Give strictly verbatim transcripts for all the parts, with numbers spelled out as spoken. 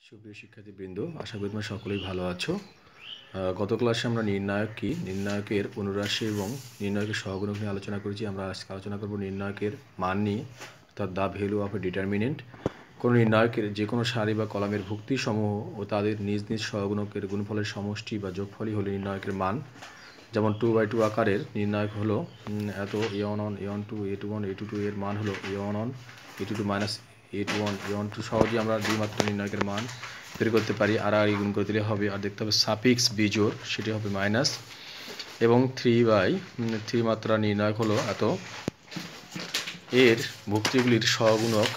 সুপ্রিয় শিক্ষার্থীবৃন্দ, আশা করি তোমরা সকলেই ভালো আছো। গত ক্লাসে আমরা নির্ণায়ক কি, নির্ণায়কের অনুরাশি এবং নির্ণায়কের সহগুণক নিয়ে আলোচনা করেছি। আমরা আজকে আলোচনা করব নির্ণায়কের মান নিয়ে, অর্থাৎ the value of a determinant. কোনো নির্ণায়কের যে কোনো সারি বা কলামের ভুক্তিসমূহ ও তাদের নিজ নিজ সহগুণকের গুণফলের সমষ্টি বা যোগফলই হলো নির্ণায়কের মান। যেমন টু বাই টু আকারের নির্ণায়ক হলো এত a one on a one two a two one a two two এর মান হলো a one on a two two minus a two one a one two. সহজেই আমরা দুই মাত্রা নির্ণায়কের মান বের করতে পারি। আর আর গুণ করে দিলে হবে, আর দেখতে হবে সাফিক্স বিজোড়, সেটি হবে মাইনাস। এবং থ্রি বাই থ্রি মাত্রা নির্ণায়ক হলো এত এর ভুক্তিগুলির সহগুণক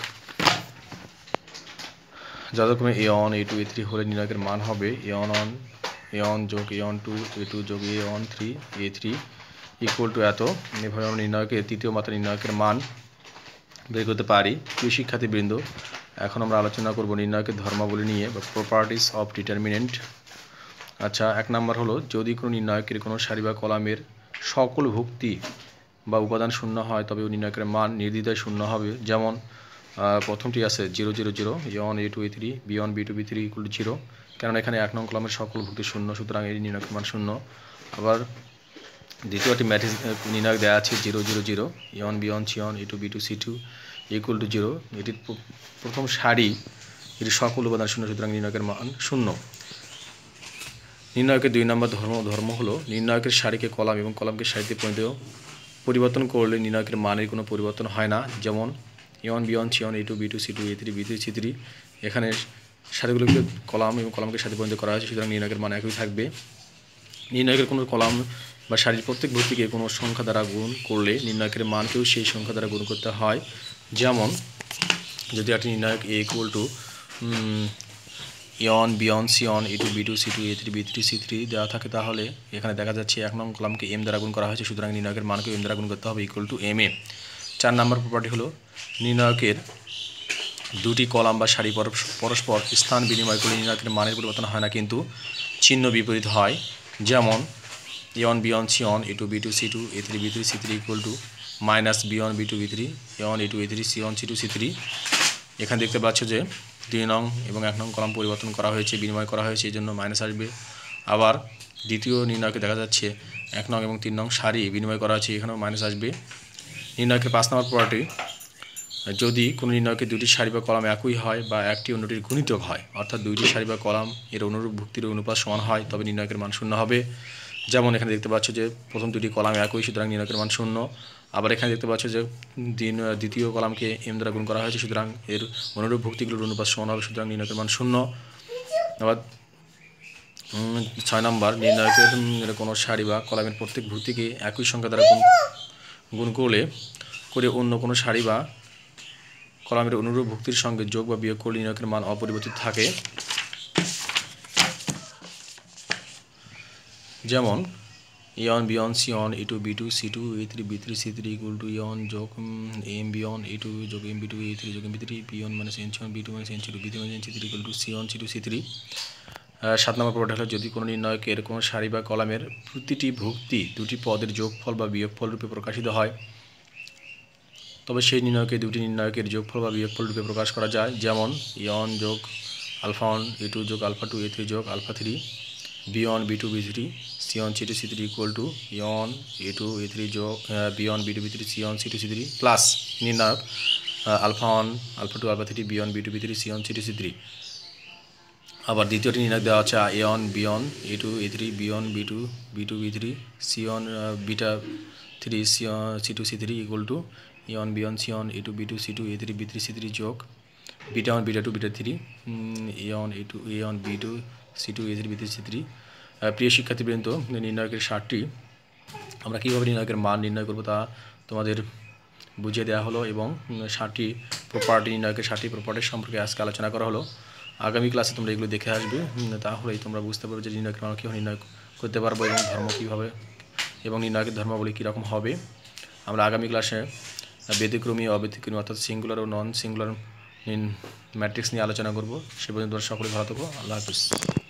যথাক্রমে a one a two a three হলে নির্ণায়কের মান হবে a one on a one যোগ a one two a two যোগ a one three a three equal to এত। এভাবে আমরা নির্ণায়কের তৃতীয় মাত্রা নির্ণায়কের মান বের করতে পারি। প্রিয় শিক্ষার্থীবৃন্দ, এখন আমরা আলোচনা করব নির্ণায়কের ধর্মাবলী নিয়ে বা প্রপার্টিস অফ ডিটারমিনেন্ট। আচ্ছা, এক নম্বর হলো, যদি কোনো নির্ণায়কের কোনো সারি বা কলামের সকল ভুক্তি বা উপাদান শূন্য হয় তবে নির্ণায়কের মান নির্দ্বিধায় শূন্য হবে। যেমন প্রথমটি আছে zero zero zero a one a two a three b one b two b three equal to zero, কারণ এখানে এক নং কলামের সকল ভুক্তি শূন্য, সুতরাং এই নির্ণায়কের মান শূন্য। আবার দ্বিতীয়টি ম্যাট্রিক্স নির্ণায়ক দেওয়া আছে zero zero zero a one b one c one a two b two c two equal to zero, এটির প্রথম সারি এটির সকল উপাদান শূন্য, সুতরাং নির্ণায়কের মান শূন্য। নির্ণায়কের দুই নম্বর ধর্ম ধর্ম হলো, নির্ণায়কের সারিকে কলাম এবং কলামকে সারিতে পরিণত পরিবর্তন করলে নির্ণায়কের মানের কোনো পরিবর্তন হয় না। যেমন a one b one c one a two b two c two a three b three c three, এখানে সারিগুলোকে কলাম এবং কলামকে সারিতে পরিণত করা হয়েছে, সুতরাং নির্ণায়কের মান একই থাকবে। নির্ণায়কের কোনো কলাম বা সারির প্রত্যেক ভুক্তিকে কোনো সংখ্যা দ্বারা গুণ করলে নির্ণায়কের মানকেও সেই সংখ্যা দ্বারা গুণ করতে হয়। যেমন যদি একটি নির্ণায়ক a equal to a one b one c one a two b two c two a three b three c three দেওয়া থাকে, তাহলে এখানে দেখা যাচ্ছে এক নং কলামকে এম দ্বারা গুণ করা হয়েছে, সুতরাং নির্ণায়কের মানকে এম দ্বারা গুণ করতে হবে ইকুয়াল টু এম এ। চার নম্বর প্রপার্টি হলো, নির্ণায়কের দুটি কলাম বা সারি পরস্পর স্থান বিনিময় করলে নির্ণায়কের মানের পরিবর্তন হয় না, কিন্তু চিহ্ন বিপরীত হয়। যেমন a one b one c one a two b two c two a three b three c three equal to minus b one b two b three a one a two a three c one c two c three. এখানে দেখতে পাচ্ছ যে দুই নং এবং এক নং column পরিবর্তন করা হয়েছে, বিনিময় করা হয়েছে, এই জন্য মাইনাস আসবে। আবার দ্বিতীয় নির্ণায়কে দেখা যাচ্ছে এক নং এবং তিন নং সারি বিনিময় করা হয়েছে, এখানেও মাইনাস আসবে। নির্ণায়কের পাঁচ নম্বর প্রপার্টি, যদি কোনো নির্ণায়কের দুটি সারি বা কলাম একই হয় বা একটি অন্যটির গুণিতক হয়, অর্থাৎ দুইটি সারি বা কলাম এর অনুরূপ ভুক্তির অনুপাত সমান হয়, তবে নির্ণায়কের মান শূন্য হবে। যেমন এখানে দেখতে পাচ্ছ যে প্রথম দুটি কলাম একই, সুতরাং নির্ণায়কের মান শূন্য। আবার এখানে দেখতে পাচ্ছ যে দ্বিতীয় কলামকে এম দ্বারা গুণ করা হয়েছে, সুতরাং এর অনুরূপ ভুক্তিগুলোর অনুপাত সমান হবে, সুতরাং নির্ণায়কের মান শূন্য। আবার ছয় নম্বর, নির্ণায়কের কোনো সারি বা কলামের প্রত্যেক ভুক্তিকে একই সংখ্যা দ্বারা গুণ গুণ করলে করে অন্য কোনো সারি বা কলামের অনুরূপ ভুক্তির সঙ্গে যোগ বা বিয়োগ করলে নির্ণায়কের মান অপরিবর্তিত থাকে। যেমন a one b one c one a two b two c two a three b three c three equal to a one যোগ m b one a two যোগ m b two a three যোগ m b three b one minus n c one b two minus n c two b three minus n c three equal to c one c two c three. সাত নম্বর property হলো, যদি কোনো নির্ণায়কের কোনো সারি বা কলামের প্রতিটি ভুক্তি দুটি পদের যোগফল বা বিয়োগফল রূপে প্রকাশিত হয়, তবে সেই নির্ণায়কে দুটি নির্ণায়কের যোগফল বা বিয়োগফল রূপে প্রকাশ করা যায়। যেমন এ ওয়ান যোগ আলফা ওয়ান এ টু যোগ আলফা টু এ থ্রি যোগ alpha three b one b two b three c one c two c three equal to a one a two a three যোগ b one b two b three c one c two c three plus নির্ণায়ক alpha one alpha two alpha three b one b two b three c one c two c three. আবার দ্বিতীয়টি নির্ণায়ক দেওয়া হচ্ছে a one b one a two a three b one b two b two b three c one beta three c c two c three equal to a one b one c one a two b two c two a three b three c three যোগ beta one beta two beta three a one a two a one b two c two a three b three c three. প্রিয় শিক্ষার্থীবৃন্দ, নির্ণায়কের সারটি আমরা কীভাবে নির্ণায়কের মান নির্ণয় করব তা তোমাদের বুঝিয়ে দেওয়া হলো, এবং সারটি প্রপার্টি নির্ণায়কের সারটি প্রপার্টির সম্পর্কে আজকে আলোচনা করা হলো। আগামী ক্লাসে তোমরা এগুলো দেখে আসবে, তাহলেই তোমরা বুঝতে পারবে যে নির্ণায়কের মান কীভাবে নির্ণয় করতে পারবো এবং ধর্ম কীভাবে এবং নির্ণায়কের ধর্মাবলী কীরকম হবে। আমরা আগামী ক্লাসে ব্যতিক্রমী অব্যতিক্রমী অর্থাৎ সিঙ্গুলার ও নন সিঙ্গুলার ম্যাট্রিক্স নিয়ে আলোচনা করব। সে পর্যন্ত তোমরা সকলে ভালো থাকো। আল্লাহ হাফিজ।